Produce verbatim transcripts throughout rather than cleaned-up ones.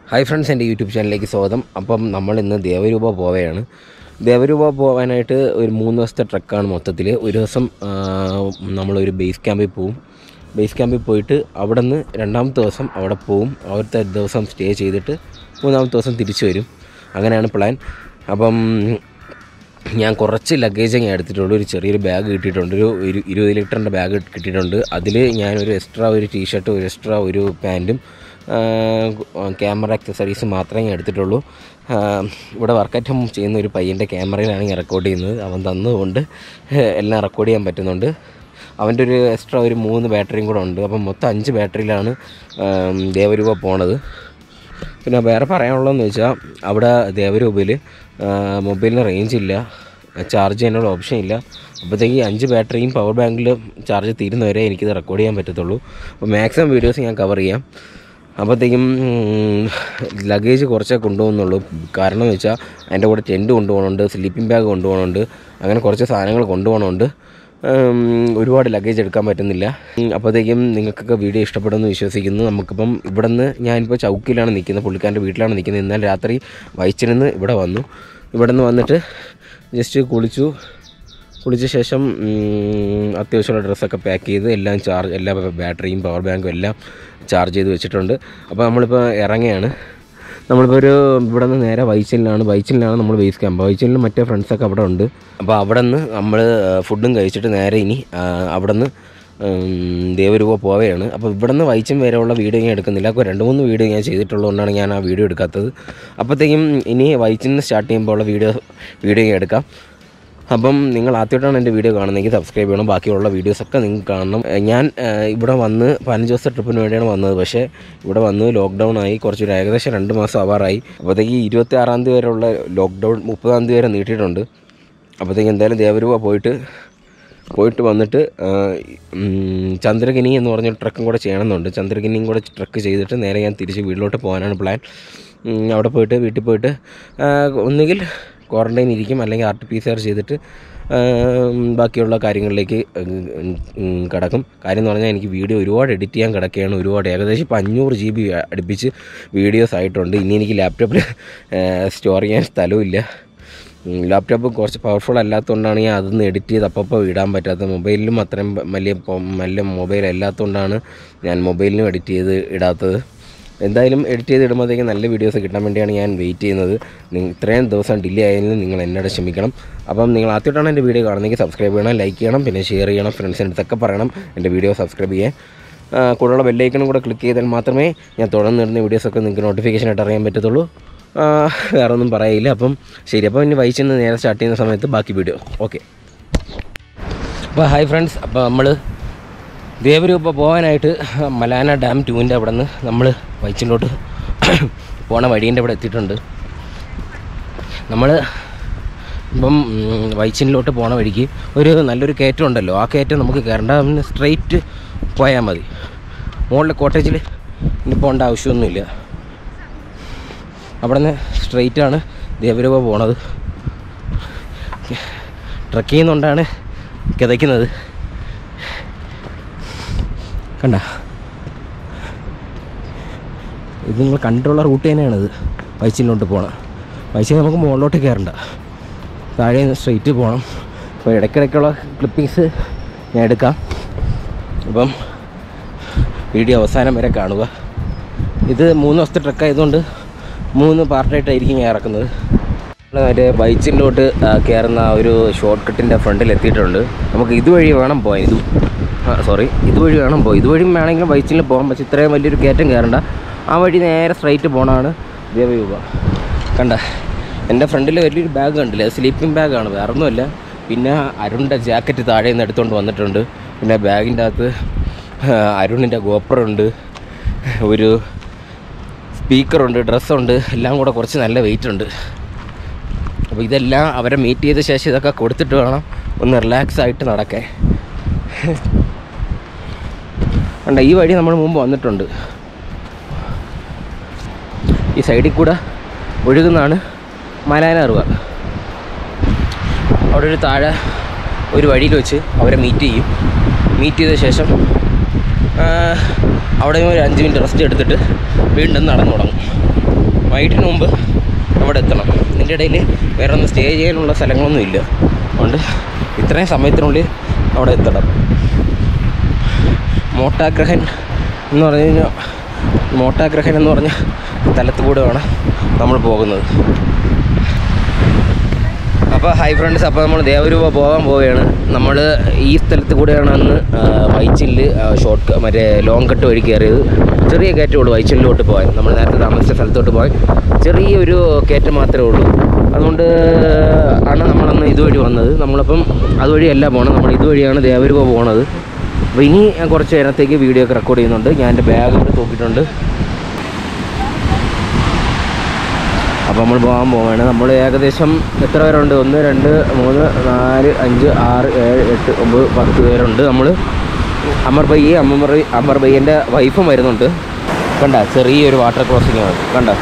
Hi friends, എൻ്റെ YouTube ചാനലിലേക്ക് സ്വാഗതം. അപ്പം നമ്മൾ ഇന്ന് ദേവരൂപ പോവുകയാണ്. ദേവരൂപ പോകാനായിട്ട് ഒരു മൂന്ന് ദിവസത്തെ ട്രക്കാണ് മൊത്തത്തിൽ. ഒരു ദിവസം നമ്മളൊരു ബേസ് ക്യാമ്പിൽ പോവും. ബേസ് ക്യാമ്പിൽ പോയിട്ട് അവിടെ നിന്ന് രണ്ടാമത്തെ ദിവസം അവിടെ പോവും. അവിടുത്തെ ദിവസം സ്റ്റേ ചെയ്തിട്ട് മൂന്നാമത്തെ ദിവസം തിരിച്ചു വരും. അങ്ങനെയാണ് പ്ലാൻ. അപ്പം ഞാൻ കുറച്ച് ലഗേജ് ഞാൻ എടുത്തിട്ടുള്ളൂ. ഒരു ചെറിയൊരു ബാഗ് കിട്ടിയിട്ടുണ്ട്. ഒരു ഇരുപത് ലിറ്ററിൻ്റെ ബാഗ് കിട്ടിയിട്ടുണ്ട്. അതിൽ ഞാനൊരു എക്സ്ട്രാ ഒരു ടീഷർട്ടും ഒരു എക്സ്ട്രാ ഒരു പാൻറ്റും ക്യാമറ അക്സസറീസ് മാത്രമേ ഞാൻ എടുത്തിട്ടുള്ളൂ. ഇവിടെ വർക്കറ്റ് ഹോം ചെയ്യുന്ന ഒരു പയ്യൻ്റെ ക്യാമറയിലാണ് ഞാൻ റെക്കോർഡ് ചെയ്യുന്നത്. അവൻ തന്നതുകൊണ്ട് എല്ലാം റെക്കോർഡ് ചെയ്യാൻ പറ്റുന്നുണ്ട്. അവൻ്റെ ഒരു എക്സ്ട്രാ ഒരു മൂന്ന് ബാറ്ററിയും കൂടെ ഉണ്ട്. അപ്പം മൊത്തം അഞ്ച് ബാറ്ററിയിലാണ് ദേവരൂപ പോണത്. പിന്നെ വേറെ പറയാനുള്ളതെന്ന് വെച്ചാൽ അവിടെ ദേവരൂപയിൽ മൊബൈലിന് റേഞ്ച് ഇല്ല, ചാർജ് ചെയ്യാനുള്ള ഓപ്ഷൻ ഇല്ല. അപ്പോഴത്തേക്ക് അഞ്ച് ബാറ്ററിയും പവർ ബാങ്കിൽ ചാർജ് തീരുന്നവരെ എനിക്കിത് റെക്കോർഡ് ചെയ്യാൻ പറ്റത്തുള്ളൂ. അപ്പോൾ മാക്സിമം വീഡിയോസ് ഞാൻ കവർ ചെയ്യാം. അപ്പോഴത്തേക്കും ലഗേജ് കുറച്ചേ കൊണ്ടുപോകുന്നുള്ളൂ. കാരണം എന്ന് വെച്ചാൽ അതിൻ്റെ കൂടെ ടെൻറ്റ് കൊണ്ടുപോകണമുണ്ട്, സ്ലീപ്പിംഗ് ബാഗ് കൊണ്ടുപോകണമുണ്ട്, അങ്ങനെ കുറച്ച് സാധനങ്ങൾ കൊണ്ടുപോകണമുണ്ട്. ഒരുപാട് ലഗേജ് എടുക്കാൻ പറ്റുന്നില്ല. അപ്പോഴത്തേക്കും നിങ്ങൾക്കൊക്കെ വീഡിയോ ഇഷ്ടപ്പെടുമെന്ന് വിശ്വസിക്കുന്നു. നമുക്കിപ്പം ഇവിടെ നിന്ന് ഞാനിപ്പോൾ ചൗക്കിലാണ് നിൽക്കുന്നത്, പുള്ളിക്കാരൻ്റെ വീട്ടിലാണ് നിൽക്കുന്നത്. ഇന്നലെ രാത്രി വൈച്ചിരുന്ന് ഇവിടെ വന്നു. ഇവിടെ നിന്ന് വന്നിട്ട് ജസ്റ്റ് കുളിച്ചു. കുളിച്ച ശേഷം അത്യാവശ്യമുള്ള ഡ്രസ്സൊക്കെ പാക്ക് ചെയ്ത് എല്ലാം ചാർജ് എല്ലാ ബാറ്ററിയും പവർ ബാങ്കും എല്ലാം ചാർജ് ചെയ്ത് വെച്ചിട്ടുണ്ട്. അപ്പോൾ നമ്മളിപ്പോൾ ഇറങ്ങുകയാണ്. നമ്മളിപ്പോൾ ഒരു ഇവിടെ നിന്ന് നേരെ വൈച്ചിലാണ് വൈച്ചിലാണ് നമ്മൾ ബേസ് ക്യാമ്പ്. വൈച്ചിലിൽ മറ്റേ ഫ്രണ്ട്സൊക്കെ അവിടെ ഉണ്ട്. അപ്പോൾ അവിടെ നിന്ന് നമ്മൾ ഫുഡും കഴിച്ചിട്ട് നേരെ ഇനി അവിടെ നിന്ന് ദേവരൂപ പോവുകയാണ്. അപ്പോൾ ഇവിടെ നിന്ന് വൈച്ചും വരെയുള്ള വീഡിയോ ഞാൻ എടുക്കുന്നില്ല. അപ്പോൾ രണ്ട് മൂന്ന് വീഡിയോ ഞാൻ ചെയ്തിട്ടുള്ളതുകൊണ്ടാണ് ഞാൻ ആ വീഡിയോ എടുക്കാത്തത്. അപ്പോഴത്തേക്കും ഇനി വൈച്ചിൽ നിന്ന് സ്റ്റാർട്ട് ചെയ്യുമ്പോൾ ഉള്ള വീഡിയോ വീഡിയോ ഞാൻ എടുക്കാം. അപ്പം നിങ്ങൾ ആദ്യമായിട്ടാണ് എൻ്റെ വീഡിയോ കാണുന്നതെങ്കിൽ സബ്സ്ക്രൈബ് ചെയ്യണം. ബാക്കിയുള്ള വീഡിയോസൊക്കെ നിങ്ങൾക്ക് കാണണം. ഞാൻ ഇവിടെ വന്ന് പതിനഞ്ച് ദിവസത്തെ ട്രിപ്പിന് വേണ്ടിയാണ് വന്നത്. പക്ഷേ ഇവിടെ വന്ന് ലോക്ക്ഡൗൺ ആയി. കുറച്ചൊരു ഏകദേശം രണ്ട് മാസം ആവാറായി. അപ്പോഴത്തേക്ക് ഇരുപത്തി ആറാം തീയതി വരെയുള്ള ലോക്ക്ഡൗൺ മുപ്പതാം തീയതി വരെ നീട്ടിയിട്ടുണ്ട്. അപ്പോഴത്തേക്ക് എന്തായാലും ദേവരൂപ പോയിട്ട് പോയിട്ട് വന്നിട്ട് ചന്ദ്രഗിനി എന്ന് പറഞ്ഞൊരു ട്രക്കും കൂടെ ചെയ്യണമെന്നുണ്ട്. ചന്ദ്രഗിനിയും കൂടെ ട്രക്ക് ചെയ്തിട്ട് നേരെ ഞാൻ തിരിച്ച് വീട്ടിലോട്ട് പോകാനാണ് പ്ലാൻ. അവിടെ പോയിട്ട് വീട്ടിൽ പോയിട്ട് ഒന്നുകിൽ ക്വാറൻറ്റൈൻ ഇരിക്കും, അല്ലെങ്കിൽ R T P C R ചെയ്തിട്ട് ബാക്കിയുള്ള കാര്യങ്ങളിലേക്ക് കിടക്കും. കാര്യം എന്ന് പറഞ്ഞാൽ എനിക്ക് വീഡിയോ ഒരുപാട് എഡിറ്റ് ചെയ്യാൻ കിടക്കുകയാണ്. ഒരുപാട് ഏകദേശം ഇപ്പോൾ അഞ്ഞൂറ് ജി ബി അടുപ്പിച്ച് വീഡിയോസ് ആയിട്ടുണ്ട്. ഇനി എനിക്ക് ലാപ്ടോപ്പിൽ സ്റ്റോർ ചെയ്യാൻ സ്ഥലമില്ല. ലാപ്ടോപ്പ് കുറച്ച് പവർഫുൾ അല്ലാത്തതുകൊണ്ടാണ് ഞാൻ അതൊന്ന് എഡിറ്റ് ചെയ്ത് അപ്പോൾ ഇടാൻ പറ്റാത്തത്. മൊബൈലിലും അത്രയും വലിയ വലിയ മൊബൈൽ അല്ലാത്തതുകൊണ്ടാണ് ഞാൻ മൊബൈലിലും എഡിറ്റ് ചെയ്ത് ഇടാത്തത്. എന്തായാലും എഡിറ്റ് ചെയ്ത് ഇടുമ്പോഴത്തേക്കും നല്ല വീഡിയോസ് കിട്ടാൻ വേണ്ടിയാണ് ഞാൻ വെയിറ്റ് ചെയ്യുന്നത്. ഇത്രയും ദിവസം ഡിലേ ആയതിന് നിങ്ങൾ എന്നോട് ക്ഷമിക്കണം. അപ്പം നിങ്ങൾ ആദ്യമായിട്ടാണ് എൻ്റെ വീഡിയോ കാണുന്നതെങ്കിൽ സബ്സ്ക്രൈബ് ചെയ്യണം, ലൈക്ക് ചെയ്യണം, പിന്നെ ഷെയർ ചെയ്യണം, ഫ്രണ്ട്സിൻ്റെ അടുത്തൊക്കെ പറയണം എൻ്റെ വീഡിയോ സബ്സ്ക്രൈബ് ചെയ്യാൻ. കൂടെയുള്ള ബെല്ലൈക്കണും കൂടെ ക്ലിക്ക് ചെയ്താൽ മാത്രമേ ഞാൻ തുടർന്ന് ഇടുന്ന വീഡിയോസൊക്കെ നിങ്ങൾക്ക് നോട്ടിഫിക്കേഷനായിട്ട് അറിയാൻ പറ്റത്തുള്ളൂ. വേറെ ഒന്നും പറയില്ല. അപ്പം ശരി, അപ്പോൾ ഇനി വൈകിട്ട് നേരെ സ്റ്റാർട്ട് ചെയ്യുന്ന സമയത്ത് ബാക്കി വീഡിയോ ഓക്കെ. അപ്പോൾ ഹായ് ഫ്രണ്ട്സ്, അപ്പോൾ നമ്മൾ ദേവരൂപ പോകാനായിട്ട് മലാന ഡാം ടൂവിൻ്റെ അവിടെ നിന്ന് നമ്മൾ വൈച്ചിലോട്ട് പോണ വഴീൻ്റെ അവിടെ എത്തിയിട്ടുണ്ട്. നമ്മൾ ഇപ്പം വൈച്ചിലോട്ട് പോണ വഴിക്ക് ഒരു നല്ലൊരു കയറ്റം ഉണ്ടല്ലോ, ആ കയറ്റം നമുക്ക് കയറേണ്ട, സ്ട്രെയിറ്റ് പോയാൽ മതി. മുകളിലെ കോട്ടേജിൽ ഇനി പോകേണ്ട ആവശ്യമൊന്നുമില്ല. അവിടെ നിന്ന് സ്ട്രെയിറ്റാണ് ദേവരൂപ പോണത്. ട്രക്ക് ചെയ്യുന്നതുകൊണ്ടാണ് കിതയ്ക്കുന്നത്. കണ്ട, ഇത് നിങ്ങൾ കണ്ടിട്ടുള്ള റൂട്ട് തന്നെയാണിത്. വൈച്ചിലോട്ട് പോകണം. വൈച്ചിൽ നമുക്ക് മുകളിലോട്ട് കയറണ്ട, താഴെ സ്ട്രെയിറ്റ് പോകണം. അപ്പോൾ ഇടയ്ക്കിടയ്ക്കുള്ള ക്ലിപ്പിങ്സ് ഞാൻ എടുക്കാം. അപ്പം വീഡിയോ അവസാനം വരെ കാണുക. ഇത് മൂന്ന് ദിവസത്തെ ട്രക്ക് ആയതുകൊണ്ട് മൂന്ന് പാർട്ടായിട്ടായിരിക്കും ഞാൻ ഇറക്കുന്നത്. മറ്റേ ബൈച്ചിലോട്ട് കയറുന്ന ഒരു ഷോർട്ട് കട്ടിൻ്റെ ഫ്രണ്ടിൽ എത്തിയിട്ടുണ്ട്. നമുക്ക് ഇതുവഴി വേണം പോകാൻ. ഇത് സോറി ഇതുവഴി വേണം പോയി ഇതുവഴി വേണമെങ്കിലും ബൈച്ചിൽ പോകാം. പക്ഷേ ഇത്രയും വലിയൊരു കയറ്റം കയറണ്ട. ആ വഴി നേരെ സ്ട്രൈറ്റ് പോകണമാണ് ദേവരൂപ. കണ്ട, എൻ്റെ ഫ്രണ്ടിൽ വലിയൊരു ബാഗ് കണ്ടില്ല, സ്ലീപ്പിംഗ് ബാഗാണ്, വേറെ ഒന്നുമല്ല. പിന്നെ അരുണിൻ്റെ ജാക്കറ്റ് താഴെ നിന്ന് എടുത്തുകൊണ്ട് വന്നിട്ടുണ്ട്. പിന്നെ ബാഗിൻ്റെ അകത്ത് അരുണിൻ്റെ ഗോപ്രുണ്ട്, ഒരു സ്പീക്കറുണ്ട്, ഡ്രസ്സുണ്ട്, എല്ലാം കൂടെ കുറച്ച് നല്ല വെയിറ്റ് ഉണ്ട്. അപ്പോൾ ഇതെല്ലാം അവരെ മീറ്റ് ചെയ്ത ശേഷം ഇതൊക്കെ കൊടുത്തിട്ട് വേണം ഒന്ന് റിലാക്സ് ആയിട്ട് നടക്കാൻ. കണ്ട, ഈ വഴി നമ്മൾ മുമ്പ് വന്നിട്ടുണ്ട്. ഈ സൈഡിൽ കൂടെ ഒഴുകുന്നതാണ് മലാന റിവർ. അവിടെ ഒരു താഴെ ഒരു വഴിയിൽ വെച്ച് അവരെ മീറ്റ് ചെയ്യും. മീറ്റ് ചെയ്ത ശേഷം അവിടെ ഒരു അഞ്ച് മിനിറ്റ് റെസ്റ്റ് എടുത്തിട്ട് വീണ്ടും നടന്നു തുടങ്ങും. വൈകിട്ടിന് മുമ്പ് അവിടെ എത്തണം. ഇതിൻ്റെ ഇടയിൽ വേറെ ഒന്നും സ്റ്റേ ചെയ്യാനുള്ള സ്ഥലങ്ങളൊന്നും ഇല്ല. അതുകൊണ്ട് ഇത്രയും സമയത്തിനുള്ളിൽ അവിടെ എത്തണം. മോട്ടാഗ്രഹൻ എന്ന് പറഞ്ഞു കഴിഞ്ഞാൽ മോട്ടാഗ്രഹൻ എന്ന് പറഞ്ഞ സ്ഥലത്ത് കൂടെയാണ് നമ്മൾ പോകുന്നത്. അപ്പോൾ ഹൈ ഫ്രണ്ട്സ്, അപ്പോൾ നമ്മൾ ദേവരൂപ പോകാൻ പോവുകയാണ്. നമ്മൾ ഈ സ്ഥലത്ത് കൂടെയാണ് അന്ന് വൈച്ചില് ഷോർട്ട് മറ്റേ ലോങ് കട്ട് വഴി കയറിയത്. ചെറിയ കയറ്റമുള്ളൂ വൈച്ചിലോട്ട് പോകാൻ. നമ്മൾ നേരത്തെ താമസിച്ച സ്ഥലത്തോട്ട് പോകാൻ ചെറിയൊരു കയറ്റം മാത്രമേ ഉള്ളൂ. അതുകൊണ്ട് ആണ് നമ്മളന്ന് ഇതുവഴി വന്നത്. നമ്മളപ്പം അതുവഴിയല്ല പോകണം, നമ്മൾ ഇതുവഴിയാണ് ദേവരൂപ പോകണത്. അപ്പോൾ ഇനി ഞാൻ കുറച്ച് നേരത്തേക്ക് വീഡിയോ ഒക്കെ റെക്കോർഡ് ചെയ്യുന്നുണ്ട്. ഞാൻ എൻ്റെ ബാഗ് ഇവിടെ തൂക്കിയിട്ടുണ്ട്. അപ്പോൾ നമ്മൾ പോകാൻ പോവുകയാണ്. നമ്മൾ ഏകദേശം എത്ര പേരുണ്ട്? ഒന്ന് രണ്ട് മൂന്ന് നാല് അഞ്ച് ആറ് ഏഴ് എട്ട് ഒമ്പത് പത്ത് പേരുണ്ട്. നമ്മൾ അമർ ബയ്യ അമർ അമർ ബയ്യൻ്റെ വൈഫും വരുന്നുണ്ട്. കണ്ട ചെറിയൊരു വാട്ടർ ക്രോസിംഗ് ആണ്. കണ്ട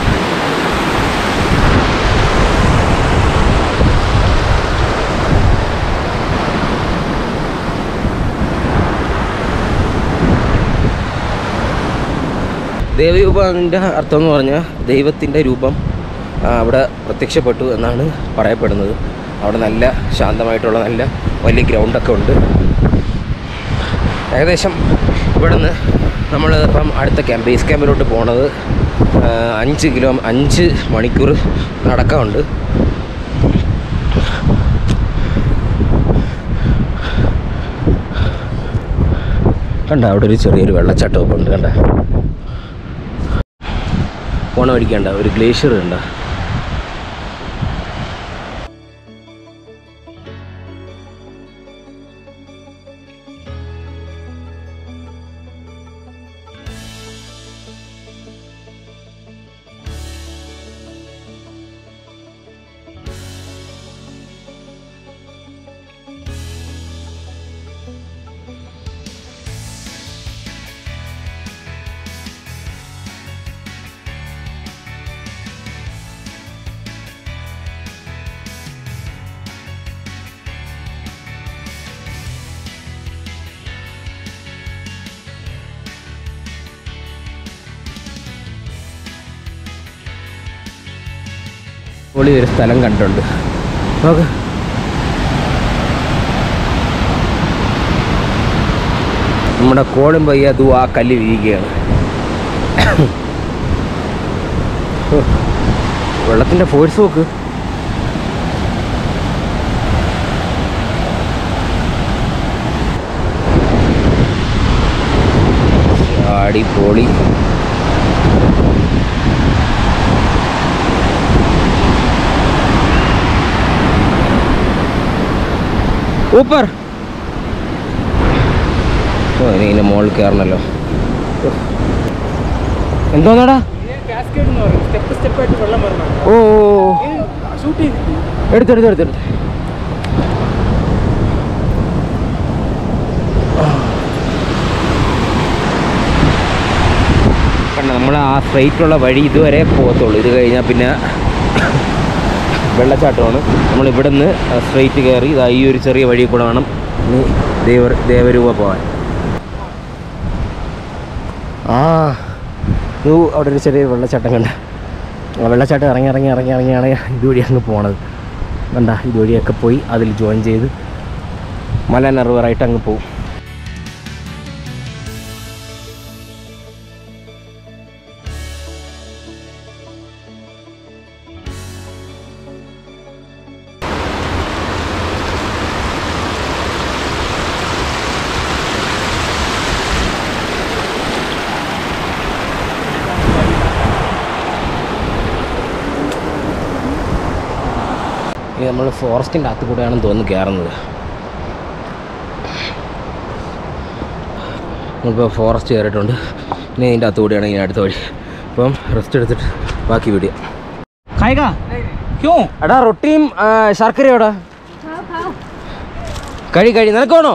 ദേവരൂപത്തിൻ്റെ അർത്ഥം എന്ന് പറഞ്ഞാൽ ദൈവത്തിൻ്റെ രൂപം അവിടെ പ്രത്യക്ഷപ്പെട്ടു എന്നാണ് പറയപ്പെടുന്നത്. അവിടെ നല്ല ശാന്തമായിട്ടുള്ള നല്ല വലിയ ഗ്രൗണ്ടൊക്കെ ഉണ്ട്. ഏകദേശം ഇവിടെ നിന്ന് നമ്മൾ ഇപ്പം അടുത്ത ക്യാമ്പ് ബേസ് ക്യാമ്പിലോട്ട് പോണത് അഞ്ച് കിലോ അഞ്ച് മണിക്കൂർ നടക്കാറുണ്ട്. കണ്ട അവിടെ ഒരു ചെറിയൊരു വെള്ളച്ചാട്ടമൊക്കെ ഉണ്ട്. കണ്ട പോണ വഴിക്കണ്ട ഒരു ഗ്ലേഷ്യർ കണ്ട. പൊളി ഒരു സ്ഥലം കണ്ടിട്ടുണ്ട്. നോക്ക്, നമ്മുടെ കോളും പയ്യ അത് ആ കല്ല് വീഴുകയാണ്. വെള്ളത്തിൻ്റെ ഫോഴ്സ് നോക്ക്. അടിപൊളി. ഊപ്പർ ഓ ഇനി ഇതിൻ്റെ മുകളിൽ കയറണല്ലോ. എന്തോന്നാടാ? ഓ എടുത്തെടുത്ത് എടുത്തെടുത്ത് കണ്ട നമ്മൾ ആ സ്ട്രൈറ്റുള്ള വഴി ഇതുവരെ പോകത്തുള്ളൂ. ഇത് കഴിഞ്ഞാൽ പിന്നെ വെള്ളച്ചാട്ടമാണ്. നമ്മളിവിടെ നിന്ന് സ്ട്രെയിറ്റ് കയറി ഇതാ ഈ ഒരു ചെറിയ വഴി കൂടെ വേണം ഇനി ദേവ ദേവരൂപ പോകാൻ. ആ ഇത് അവിടെ ഒരു ചെറിയ വെള്ളച്ചാട്ടം കണ്ട. ആ വെള്ളച്ചാട്ടം ഇറങ്ങി ഇറങ്ങി ഇറങ്ങി ഇറങ്ങിയാണ് ഇതുവഴി അങ്ങ് പോണത്. കണ്ട ഇതുവഴിയൊക്കെ പോയി അതിൽ ജോയിൻ ചെയ്ത് മലാന റിവറായിട്ട് അങ്ങ് പോകും. ഇനി നമ്മൾ ഫോറസ്റ്റിൻ്റെ അകത്ത് കൂടെയാണെന്ന് തോന്നുന്നു കയറുന്നത്. നമ്മളിപ്പോൾ ഫോറസ്റ്റ് കയറിയിട്ടുണ്ട്. ഇനി ഇതിൻ്റെ അകത്ത് കൂടെയാണ് ഇനി അടുത്ത വഴി. അപ്പം റെസ്റ്റ് എടുത്തിട്ട് ബാക്കി വീഡിയോ. എടാ റൊട്ടിയും ശർക്കരയോടാ കഴി കഴി നിനക്കാണോ?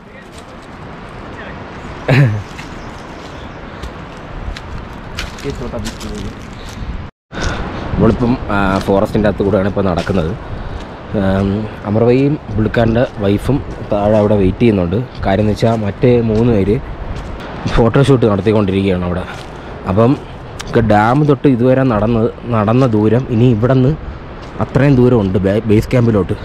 നമ്മളിപ്പം ഫോറസ്റ്റിൻ്റെ അകത്ത് കൂടെയാണ് ഇപ്പോൾ നടക്കുന്നത്. അമർവയും പുള്ളിക്കാരൻ്റെ വൈഫും താഴെ അവിടെ വെയിറ്റ് ചെയ്യുന്നുണ്ട്. കാര്യം എന്ന് വെച്ചാൽ മറ്റേ മൂന്ന് പേര് ഫോട്ടോഷൂട്ട് നടത്തിക്കൊണ്ടിരിക്കുകയാണ് അവിടെ. അപ്പം ഡാം തൊട്ട് ഇതുവരെ നടന്ന് നടന്ന ദൂരം ഇനി ഇവിടെ നിന്ന് അത്രയും ദൂരമുണ്ട് ബേസ് ക്യാമ്പിലോട്ട്.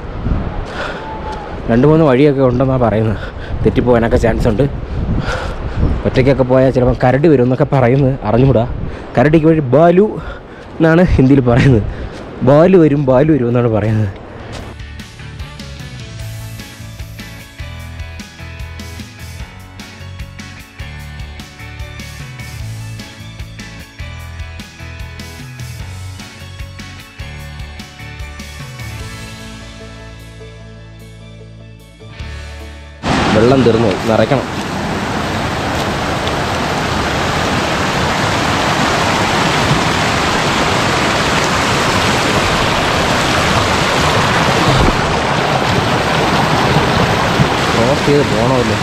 രണ്ട് മൂന്ന് വഴിയൊക്കെ ഉണ്ടെന്നാണ് പറയുന്നത്. തെറ്റിപ്പോകാനൊക്കെ ചാൻസ് ഉണ്ട്. ഒറ്റയ്ക്കൊക്കെ പോയാൽ ചിലപ്പോൾ കരടി വരും എന്നൊക്കെ പറയുന്നത് അറിഞ്ഞുകൂടാ. കരടിക്ക് വഴി ബാലു എന്നാണ് ഹിന്ദിയിൽ പറയുന്നത്. ബാലു വരും ബാലു വരും എന്നാണ് പറയുന്നത്. വെള്ളം തീർന്നു പോയി, നിറയ്ക്കണം. ക്രോസ് ചെയ്ത് പോകണമല്ലോ.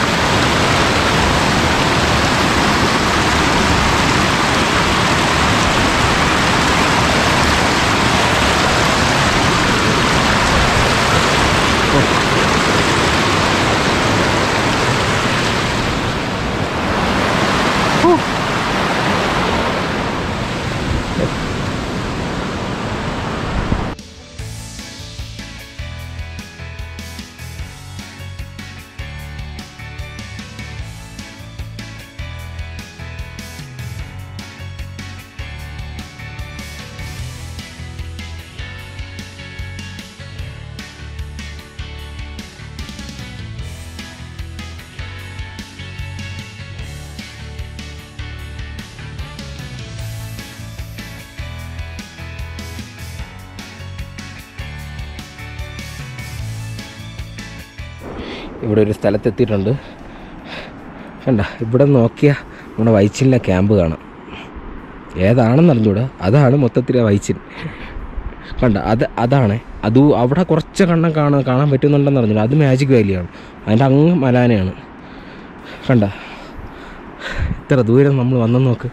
ഇവിടെ ഒരു സ്ഥലത്തെത്തിയിട്ടുണ്ട്. കണ്ട, ഇവിടെ നോക്കിയാൽ നമ്മുടെ വൈച്ചിലിൻ്റെ ക്യാമ്പ് കാണാം. ഏതാണെന്ന് അറിഞ്ഞൂടാ, അതാണ് മൊത്തത്തിലെ വൈച്ചിൽ. കണ്ട, അത് അതാണ് അത്. അവിടെ കുറച്ച് കണ്ണം കാണാൻ കാണാൻ പറ്റുന്നുണ്ടെന്ന് അറിഞ്ഞില്ല. അത് മാജിക് വാലിയാണ്. അതിൻ്റെ അങ്ങ് മലാനയാണ്. കണ്ട, ഇത്ര ദൂരം നമ്മൾ വന്നെന്ന് നോക്ക്.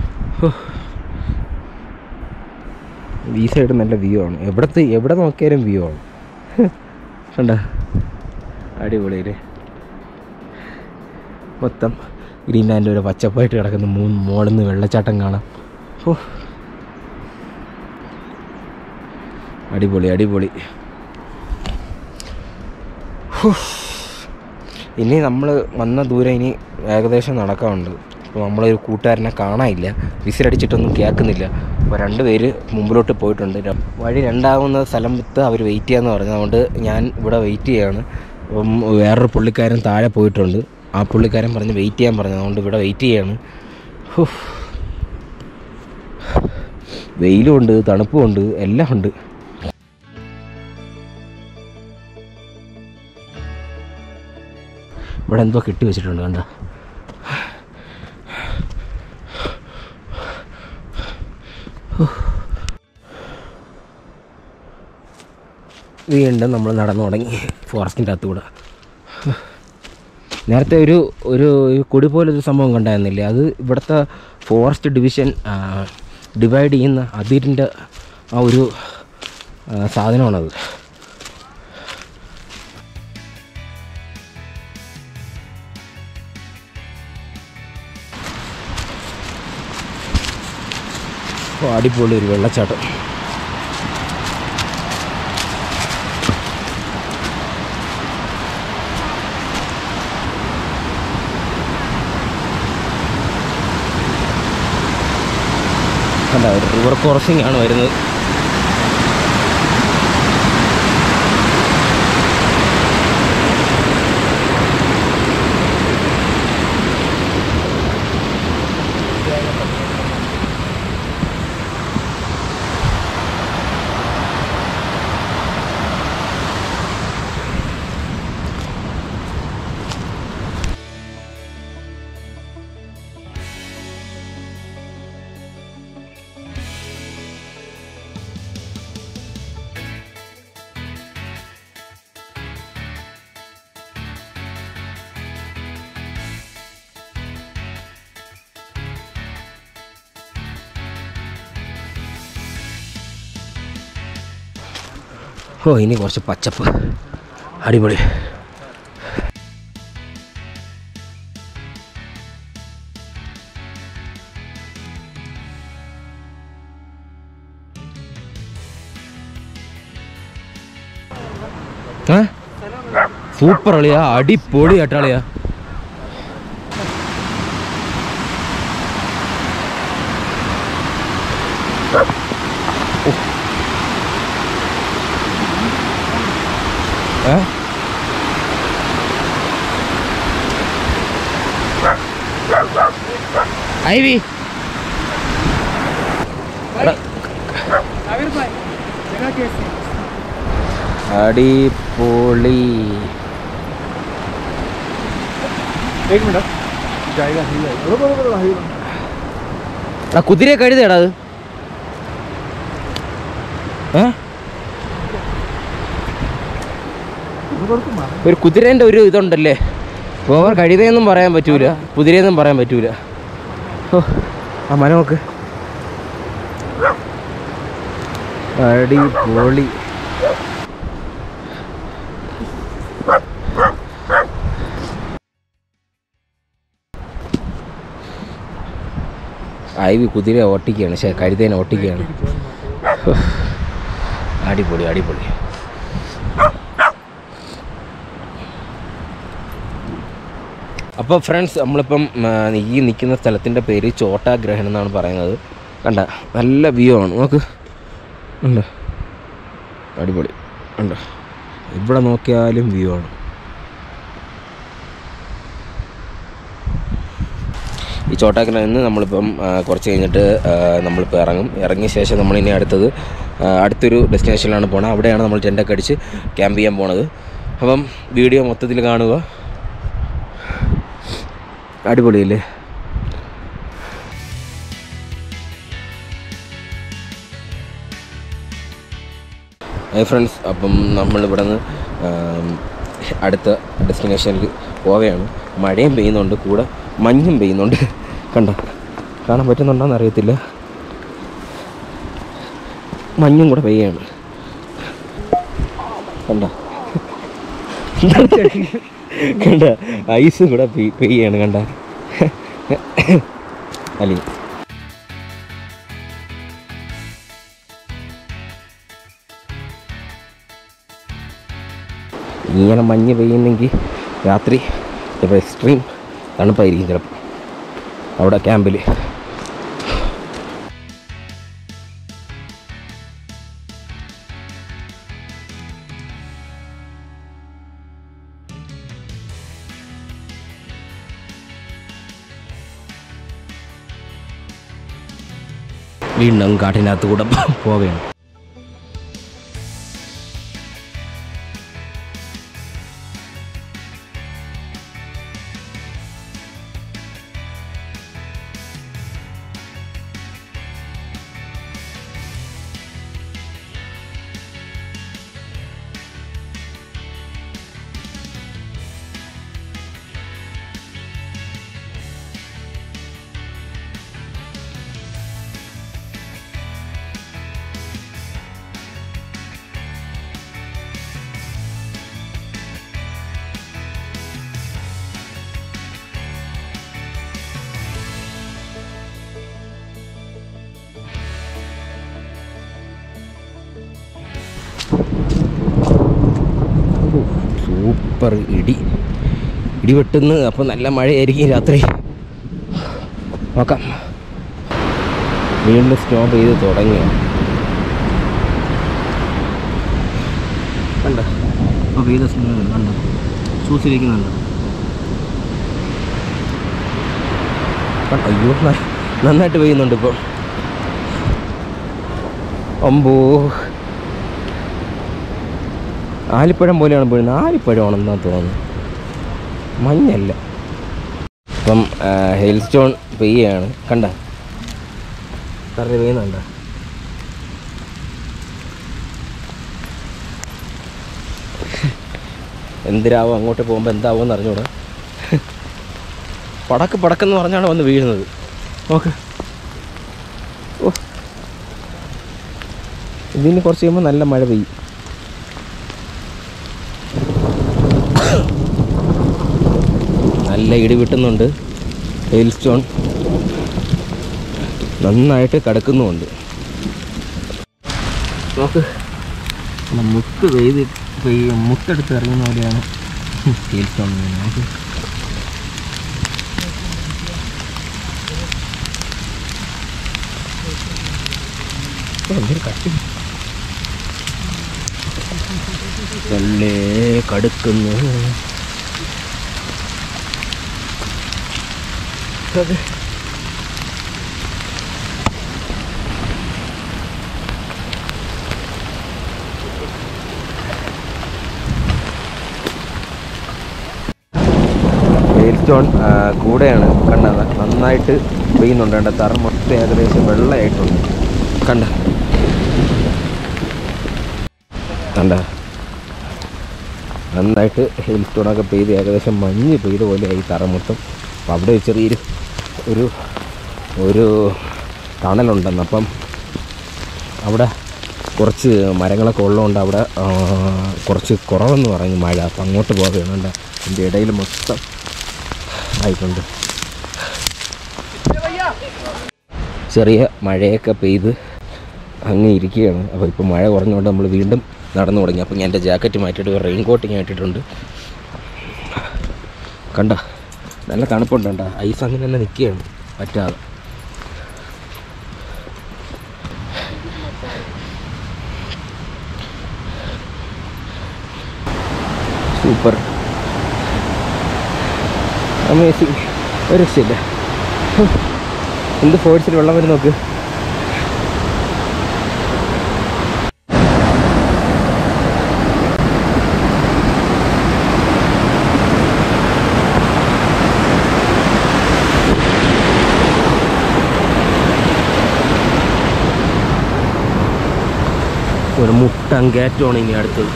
ഈ സൈഡ് നല്ല വ്യൂ ആണ്. എവിടത്തെ എവിടെ നോക്കിയാലും വ്യൂ ആണ്. കണ്ട, അടിപൊളിയില്ലേ. മൊത്തം ഗ്രീൻലാൻഡ് ഒരു പച്ചപ്പായിട്ട് കിടക്കുന്ന മൂന്ന് മോളിൽ നിന്ന് വെള്ളച്ചാട്ടം കാണാം. ഓ, അടിപൊളി അടിപൊളി. ഇനി നമ്മൾ വന്ന ദൂരം ഇനി ഏകദേശം നടക്കാറുണ്ട്. അപ്പോൾ നമ്മളൊരു കൂട്ടുകാരനെ കാണാനില്ല, വിസിലടിച്ചിട്ടൊന്നും കേൾക്കുന്നില്ല. അപ്പോൾ രണ്ട് പേര് മുമ്പിലോട്ട് പോയിട്ടുണ്ട്. വഴി രണ്ടാകുന്ന സ്ഥലത്ത് അവർ വെയിറ്റ് ചെയ്യാമെന്ന് പറഞ്ഞു. അതുകൊണ്ട് ഞാൻ ഇവിടെ വെയിറ്റ് ചെയ്യാണ്. അപ്പം വേറൊരു പുള്ളിക്കാരൻ താഴെ പോയിട്ടുണ്ട്. ആ പുള്ളിക്കാരൻ പറഞ്ഞ് വെയിറ്റ് ചെയ്യാൻ പറഞ്ഞു. അതുകൊണ്ട് ഇവിടെ വെയിറ്റ് ചെയ്യാണ്. വെയിലുമുണ്ട്, തണുപ്പുമുണ്ട്, എല്ലാം ഉണ്ട്. ഇവിടെ എന്തോ കെട്ടി വെച്ചിട്ടുണ്ട്. കണ്ട, വീണ്ടും നമ്മൾ നടന്നു തുടങ്ങി ഫോറസ്റ്റിൻ്റെ അകത്തുകൂടെ. നേരത്തെ ഒരു ഒരു കൊടി പോലൊരു സംഭവം കണ്ടായിരുന്നില്ലേ? അത് ഇവിടുത്തെ ഫോറസ്റ്റ് ഡിവിഷൻ ഡിവൈഡ് ചെയ്യുന്ന അതിരിൻ്റെ ആ ഒരു സാധനമാണത്. അപ്പോൾ അടിപൊളി ഒരു വെള്ളച്ചാട്ടം. കണ്ട, ഒരു റിവർ ക്രോസിംഗ് ആണ് വരുന്നത്. ഓ, ഇനി കുറച്ച് പച്ചപ്പ്. അടിപൊളി. സൂപ്പർ അളിയാ, അടിപൊളി ആട്ടാളിയാ. ഐവി അടിപൊളി. കുതിരയെ കഴുതേടാ അത്. ഒരു കുതിരേൻ്റെ ഒരു ഇതുണ്ടല്ലേ, ഓവർ കഴുതയൊന്നും പറയാൻ പറ്റൂല, കുതിരയൊന്നും പറയാൻ പറ്റൂല. ഓ ആ മന നോക്ക്, അടിപൊളി. ഐവി കുതിര ഓട്ടിക്കുകയാണ്, പക്ഷേ കഴുതേനെ ഓട്ടിക്കുകയാണ്. അടിപൊളി അടിപൊളി. അപ്പോൾ ഫ്രണ്ട്സ്, നമ്മളിപ്പം ഈ നിൽക്കുന്ന സ്ഥലത്തിൻ്റെ പേര് ചോട്ടാഗ്രഹൻ എന്നാണ് പറയുന്നത്. കണ്ട നല്ല വ്യൂ ആണ്, നോക്ക്. ഉണ്ട് അടിപൊളി, ഉണ്ട്. ഇവിടെ നോക്കിയാലും വ്യൂ ആണ്. ഈ ചോട്ടാഗ്രഹനിൽ നിന്ന് നമ്മളിപ്പം കുറച്ച് കഴിഞ്ഞിട്ട് നമ്മളിപ്പോൾ ഇറങ്ങും. ഇറങ്ങിയ ശേഷം നമ്മളിനി അടുത്തത് അടുത്തൊരു ഡെസ്റ്റിനേഷനിലാണ് പോണത്. അവിടെയാണ് നമ്മൾ ടെൻ്റൊക്കെ അടിച്ച് ക്യാമ്പ് ചെയ്യാൻ പോണത്. അപ്പം വീഡിയോ മൊത്തത്തിൽ കാണുക. അടിപൊളിയല്ലേ? ഹായ് ഫ്രണ്ട്സ്, അപ്പം നമ്മളിവിടെ നിന്ന് അടുത്ത ഡെസ്റ്റിനേഷനിൽ പോവുകയാണ്. മഴയും പെയ്യുന്നുണ്ട്, കൂടെ മഞ്ഞും പെയ്യുന്നുണ്ട്. കണ്ടോ, കാണാൻ പറ്റുന്നുണ്ടോയെന്ന് അറിയത്തില്ല. മഞ്ഞും കൂടെ പെയ്യാണ്. കണ്ടോ കണ്ട, ഐസും കൂടെ പെയ്യാണ്. കണ്ട അലി. ഇങ്ങനെ മഞ്ഞ് പെയ്യുന്നെങ്കിൽ രാത്രി ഇപ്പോൾ എക്സ്ട്രീം തണുപ്പായിരിക്കും ചിലപ്പോൾ അവിടെ ക്യാമ്പിൽ. വീണ്ടും കാട്ടിനകത്ത് കൂടെ പോവുകയാണ്. സൂപ്പർ ഇടി ഇടി വെട്ടുന്നു. അപ്പോൾ നല്ല മഴയായിരിക്കും രാത്രി. നോക്കാം. വീണ്ടും സ്റ്റോപ്പ് ചെയ്ത് തുടങ്ങിയ കണ്ട, അപ്പോൾ പെയ്ത സ്നോ കണ്ട സൂസിരിക്കുന്നുണ്ട്. അയ്യോ, നന്നായിട്ട് പെയ്യുന്നുണ്ട് ഇപ്പോൾ. അമ്പോ, ആലിപ്പഴം പോലെയാണ് വീഴുന്നത്. ആലിപ്പഴമാണെന്നാണ് തോന്നുന്നു, മഞ്ഞല്ല. ഇപ്പം ഹെയിൽ സ്റ്റോൺ പെയ്യാണ്. കണ്ട, കറി പെയ്യുന്നുണ്ട. എന്തിനാവും അങ്ങോട്ട് പോകുമ്പോൾ എന്താവും എന്ന് അറിഞ്ഞൂടാ. പടക്ക് പടക്കെന്ന് പറഞ്ഞാണ് വന്ന് വീഴുന്നത്. നോക്ക്, ഓ, ഇതിന് കുറച്ച് കഴിയുമ്പോൾ നല്ല മഴ പെയ്യും. നല്ല ഇടി വെട്ടുന്നുണ്ട്. ഹെയിൽ സ്റ്റോൺ നന്നായിട്ട് കിടക്കുന്നുമുണ്ട്. നോക്ക്, മുക്ക് പെയ്ത് അപ്പോൾ ഈ മുത്തെടുത്ത് എറിയുന്ന പോലെയാണ് ഹീൽ സ്റ്റോൺ നമുക്ക് എന്തൊരു കട്ടി നല്ല കടുക്കുന്നു. അതെ ഹെയിൽ സ്റ്റോൺ കൂടെയാണ് കണ്ടത്, നന്നായിട്ട് പെയ്യുന്നുണ്ട്. കണ്ട തറ മൊത്തം ഏകദേശം വെള്ളമായിട്ടുണ്ട്. കണ്ട കണ്ട നന്നായിട്ട് ഹെയിൽ സ്റ്റോണൊക്കെ പെയ്ത് ഏകദേശം മഞ്ഞ് പെയ്ത പോലെയായി തറ മൊത്തം. അപ്പോൾ അവിടെ ചെറിയൊരു ഒരു ഒരു ടണലുണ്ടെന്ന്, അപ്പം അവിടെ കുറച്ച് മരങ്ങളൊക്കെ ഉള്ളതുകൊണ്ട് അവിടെ കുറച്ച് കുറവെന്ന് പറഞ്ഞു മഴ. അപ്പം അങ്ങോട്ട് പോവുകയാണ്. കണ്ട എൻ്റെ ഇടയിൽ മൊത്തം ആയിട്ടുണ്ട്. ചെറിയ മഴയൊക്കെ പെയ്ത് അങ്ങ് ഇരിക്കുകയാണ്. അപ്പോൾ ഇപ്പോൾ മഴ കുറഞ്ഞുകൊണ്ട് നമ്മൾ വീണ്ടും നടന്നു തുടങ്ങി. അപ്പം ഞാൻ എൻ്റെ ജാക്കറ്റ് മാറ്റിയിട്ട് ഒരു റെയിൻ കോട്ട് ഞാൻ ഇട്ടിട്ടുണ്ട്. കണ്ട നല്ല തണുപ്പുണ്ട്. കണ്ട ഐസ് അങ്ങനെ തന്നെ നിൽക്കുകയാണ് പറ്റാതെ. Super amazing. ഒരു രക്ഷയില്ല. എന്ത് ഫോഴ്സിൽ വെള്ളം വരും നോക്ക്. ഒരു മുട്ടൻ കയറ്റമാണ് ഇനി അടുത്തത്.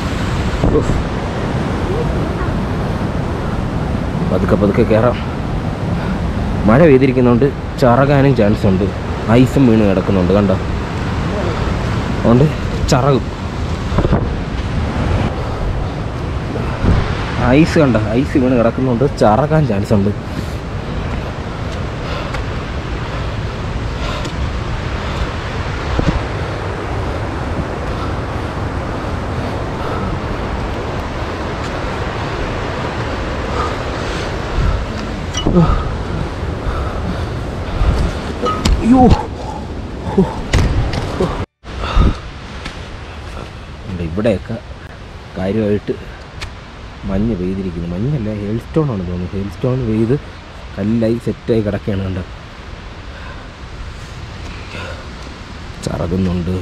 പതുക്കെ പതുക്കെ കയറാം. മഴ പെയ്തിരിക്കുന്നതുകൊണ്ട് ചറകാനും ചാൻസ് ഉണ്ട്. ഐസും വീണ് കിടക്കുന്നുണ്ട്. കണ്ടോ, അതുകൊണ്ട് ചറകും. ഐസ് കണ്ട ഐസ് വീണ് കിടക്കുന്നുണ്ട്, ചറകാൻ ചാൻസ് ഉണ്ട്. അയ്യോ, ഇവിടെയൊക്കെ കാര്യമായിട്ട് മഞ്ഞ് പെയ്തിരിക്കുന്നു. മഞ്ഞല്ല, ഹെയിൽ സ്റ്റോൺ ആണ് തോന്നുന്നു. ഹെയിൽ സ്റ്റോൺ പെയ്ത് കല്ലായി സെറ്റായി കിടക്കുകയാണ്. കണ്ട ചറകുന്നുണ്ട്.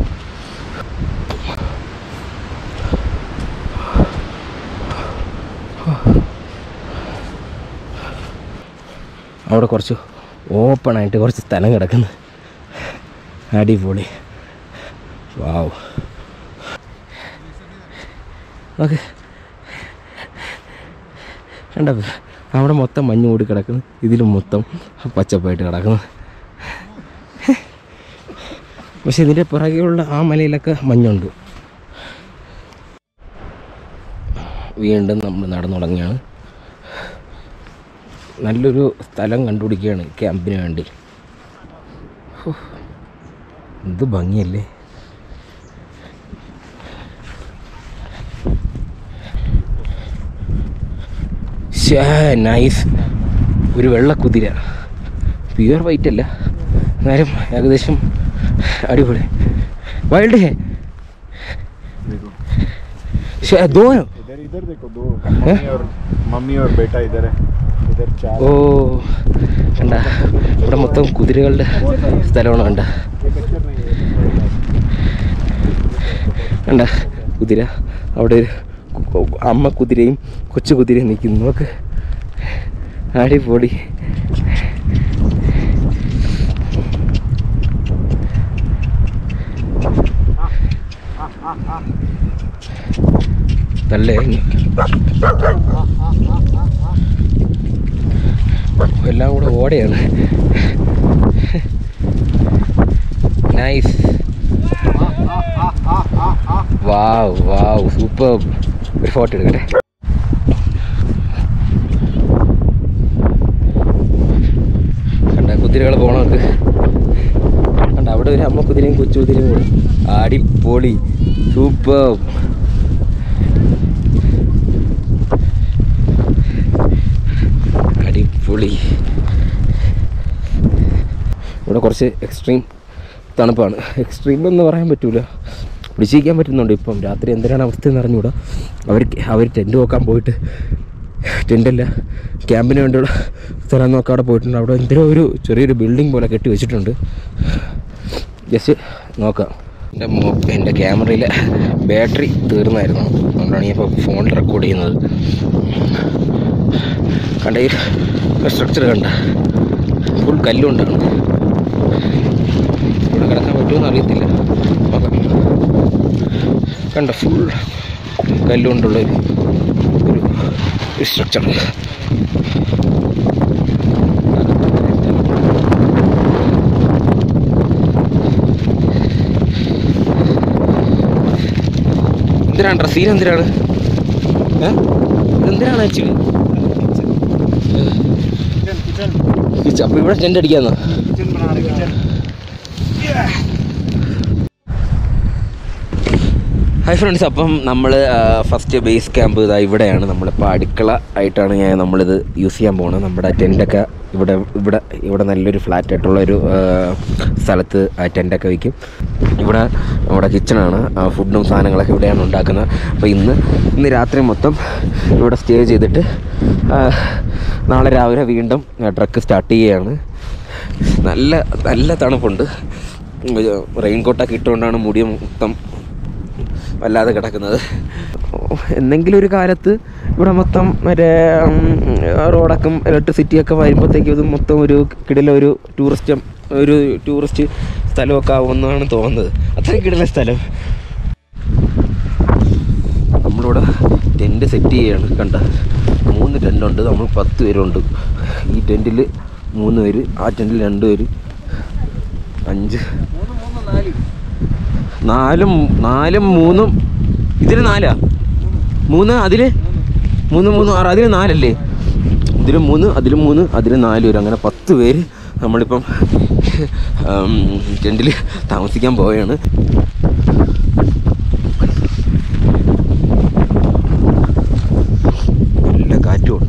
അവിടെ കുറച്ച് ഓപ്പണായിട്ട് കുറച്ച് സ്ഥലം കിടക്കുന്നു. അടിപൊളി. വാവ്. ഓക്കെ, കണ്ടോ അവിടെ മൊത്തം മഞ്ഞ് മൂടി കിടക്കുന്നു, ഇതിലും മൊത്തം പച്ചപ്പായിട്ട് കിടക്കുന്നു. പക്ഷെ ഇതിൻ്റെ പുറകെയുള്ള ആ മലയിലൊക്കെ മഞ്ഞുണ്ട്. വീണ്ടും നമ്മൾ നടന്നു തുടങ്ങിയാണ്. നല്ലൊരു സ്ഥലം കണ്ടുപിടിക്കുകയാണ് ക്യാമ്പിന് വേണ്ടി. എന്ത് ഭംഗിയല്ലേ. നൈസ്. ഒരു വെള്ളക്കുതിര, പ്യുവർ വൈറ്റ് അല്ല, എന്നാലും ഏകദേശം അടിപൊളി. വൈൽഡ് ഹേ दो है इधर इधर देखो दो मम्मी और मम्मी और बेटा इधर है इधर चार. ഓ കണ്ട ഇവിടെ മൊത്തം കുതിരകളുടെ സ്ഥലമാണ്. കണ്ട കണ്ട കുതിര, അവിടെ ഒരു അമ്മ കുതിരയും കൊച്ചു കുതിരയും നിൽക്കുന്നു. നോക്ക്, അടിപൊളി. നല്ല എല്ലാം കൂടെ ഓടെയാണ്. നൈസ്. Wow wow super. ഒരു ഫോട്ടോ എടുക്കട്ടെ. കണ്ട കുതിരകൾ പോണക്ക്. കണ്ട അവിടെ ഒരു അമ്മ കുതിരയും കൊച്ചു കുതിരയും കൂടെ. അടിപൊളി സൂപ്പർ. അടിപൊളി. ഇവിടെ കുറച്ച് എക്സ്ട്രീം തണുപ്പാണ്. എക്സ്ട്രീം എന്ന് പറയാൻ പറ്റൂല, പിടിച്ചിരിക്കാൻ പറ്റുന്നുണ്ട്. ഇപ്പം രാത്രി എന്തിനാണ് അവസ്ഥ എന്ന് അറിഞ്ഞുകൂടാ. അവർ അവർ ടെൻറ്റ് നോക്കാൻ പോയിട്ട്, ടെൻറ്റല്ല ക്യാമ്പിന് വേണ്ടിയുള്ള സ്ഥലം നോക്കാൻ അവിടെ പോയിട്ടുണ്ട്. അവിടെ എന്തിനോ ഒരു ചെറിയൊരു ബിൽഡിംഗ് പോലെ കെട്ടി വെച്ചിട്ടുണ്ട്. ജസ്റ്റ് നോക്കാം. എൻ്റെ മൊ എൻ്റെ ക്യാമറയിലെ ബാറ്ററി തീർന്നായിരുന്നു, അതുകൊണ്ടാണ് ഞാൻ ഇപ്പോൾ ഫോണിൽ റെക്കോർഡ് ചെയ്യുന്നത്. കണ്ട ഈ സ്ട്രക്ചർ കണ്ട, ഫുൾ കല്ലുകൊണ്ടാണ്. ഇവിടെ കിടക്കാൻ പറ്റുമെന്ന് അറിയത്തില്ല, നോക്കാം. കണ്ട ഫുൾ കല്ലുകൊണ്ടുള്ള ഒരു സ്ട്രക്ചർ. എന്തിനാണ് ഡ്രസ്സീൻ, എന്തിനാണ് എന്തിനാണ് ആക്ച്വലി? അപ്പോൾ ഇവിടെ ടെൻ്റ് അടിക്കാന്നോ? ഹായ് ഫ്രണ്ട്സ്, അപ്പം നമ്മൾ ഫസ്റ്റ് ബേസ് ക്യാമ്പ് ഇതാ ഇവിടെയാണ്. നമ്മളിപ്പോൾ അടുക്കള ആയിട്ടാണ് ഞാൻ നമ്മളിത് യൂസ് ചെയ്യാൻ പോകുന്നത്. നമ്മുടെ ടെൻ്റൊക്കെ ഇവിടെ ഇവിടെ ഇവിടെ നല്ലൊരു ഫ്ലാറ്റ് ആയിട്ടുള്ളൊരു സ്ഥലത്ത് ആ ടെൻ്റൊക്കെ വയ്ക്കും. ഇവിടെ നമ്മുടെ കിച്ചണാണ്, ഫുഡും സാധനങ്ങളൊക്കെ ഇവിടെയാണ് ഉണ്ടാക്കുന്നത്. അപ്പോൾ ഇന്ന് ഇന്ന് രാത്രി മൊത്തം ഇവിടെ സ്റ്റേ ചെയ്തിട്ട് നാളെ രാവിലെ വീണ്ടും ട്രക്ക് സ്റ്റാർട്ട് ചെയ്യുകയാണ്. നല്ല നല്ല തണുപ്പുണ്ട്. റെയിൻ കോട്ടൊക്കെ ഇട്ടുകൊണ്ടാണ് മുടി മൊത്തം വല്ലാതെ കിടക്കുന്നത്. എന്തെങ്കിലും ഒരു കാലത്ത് ഇവിടെ മൊത്തം മറ്റേ റോഡൊക്കെ ഇലക്ട്രിസിറ്റിയൊക്കെ വരുമ്പോഴത്തേക്കും ഇത് മൊത്തം ഒരു കിടില ഒരു ടൂറിസ്റ്റ് ഒരു ടൂറിസ്റ്റ് സ്ഥലമൊക്കെ ആവുമെന്നാണ് തോന്നുന്നത്. അത്രയും കിടില സ്ഥലം. നമ്മളിവിടെ ടെൻറ്റ് സെറ്റ് ചെയ്യുകയാണ്. കണ്ട മൂന്ന് ടെൻറ്റുണ്ട്, നമ്മൾ പത്ത് പേരുണ്ട്. ഈ ടെൻറ്റിൽ മൂന്ന് പേര്, ആ ടെൻറ്റിൽ രണ്ട് പേര്, അഞ്ച് നാലും നാലും മൂന്നും ഇതിൽ നാലാ മൂന്ന് അതിൽ മൂന്ന് മൂന്ന് ആറ് അതിൽ നാലല്ലേ? ഇതിൽ മൂന്ന് അതിൽ മൂന്ന് അതിൽ നാല് പേര്, അങ്ങനെ പത്ത് പേര് നമ്മളിപ്പം ടെൻറ്റിൽ താമസിക്കാൻ പോവുകയാണ്. നല്ല കാറ്റുമുണ്ട്.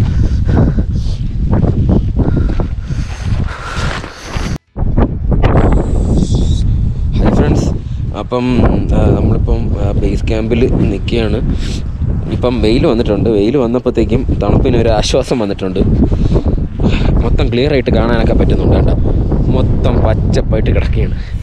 അപ്പം നമ്മളിപ്പം ബേസ് ക്യാമ്പിൽ നിൽക്കുകയാണ്. ഇപ്പം വെയിൽ വന്നിട്ടുണ്ട്. വെയിൽ വന്നപ്പോഴത്തേക്കും തണുപ്പിനൊരു ആശ്വാസം വന്നിട്ടുണ്ട്. മൊത്തം ക്ലിയർ ആയിട്ട് കാണാനൊക്കെ പറ്റുന്നുണ്ട്. കേട്ടോ, മൊത്തം പച്ചപ്പായിട്ട് കിടക്കുകയാണ്.